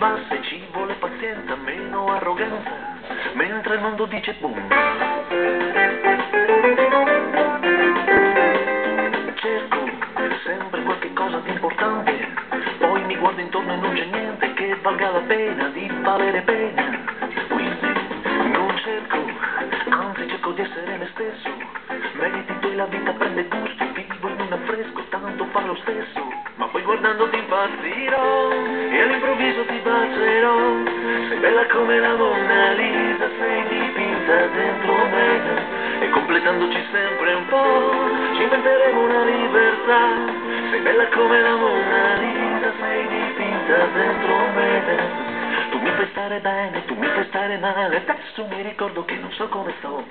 basse, ci vuole pazienza, meno arroganza, mentre il mondo dice boom. Cerco sempre qualche cosa di importante, poi mi guardo intorno e non c'è niente che valga la pena di valere pena. Quindi non cerco, anzi cerco di essere me stesso, medito e la vita prende gusto, vivo in un affresco, tanto fa lo stesso. Ma poi guardandoti impazzirò e all'improvviso ti bacerò. Sei bella come la Mona Lisa, sei dipinta dentro me, e completandoci sempre un po' ci inventeremo una libertà. Sei bella come la Mona Lisa, sei dipinta dentro me. Tu mi fai stare bene, tu mi fai stare male, adesso mi ricordo che non so come sto.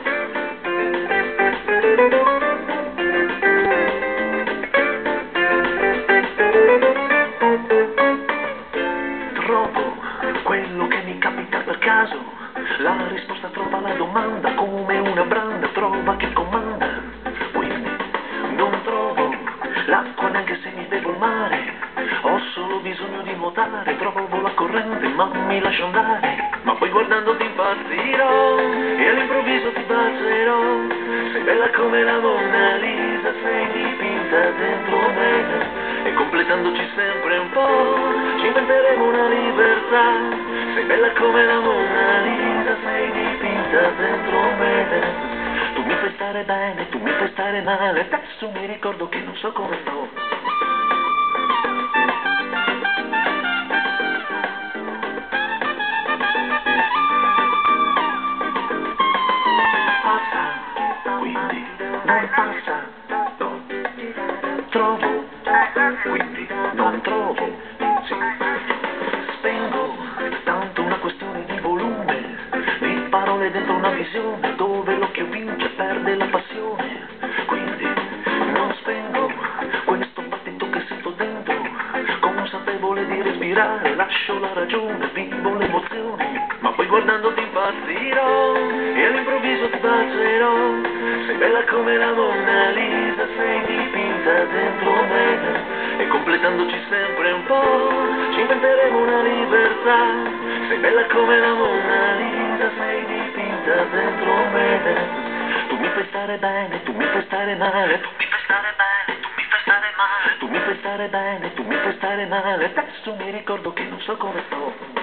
Trovo quello che mi capita per caso, la risposta trova la domanda, come una branda trova chi comanda. Quindi non trovo l'acqua neanche se mi bevo il mare, ho solo bisogno di nuotare, trovo la corrente ma mi lascio andare. Ma poi guardandoti impazzirò e all'improvviso ti bacerò. Sei bella come la Mona Lisa, sei dipinta dentro me, e completandoci sempre un po' ci inventeremo una libertà. Sei bella come la Mona Lisa, sei dipinta dentro me. Tu mi fai stare bene, tu mi fai stare male, adesso mi ricordo che non so come sto. Quindi non passa, no. Trovo, quindi non trovo, sì. Spengo, tanto una questione di volume, di parole dentro una visione, dove l'occhio vince, perde la passione. Quindi non spengo questo battito che sento dentro, consapevole di respirare, lascio la ragione, vivo l'emozione. Ma poi guardandoti impazzirò e all'improvviso ti bacerò. Sei bella come la Mona Lisa, sei dipinta dentro me, e completandoci sempre un po' ci inventeremo una libertà. Sei bella come la Mona Lisa, sei dipinta dentro me. Tu mi fai stare bene, tu mi fai stare male, tu mi fai stare bene, tu mi fai stare male, tu mi fai stare bene, tu mi fai stare male, adesso mi ricordo che non so come sto.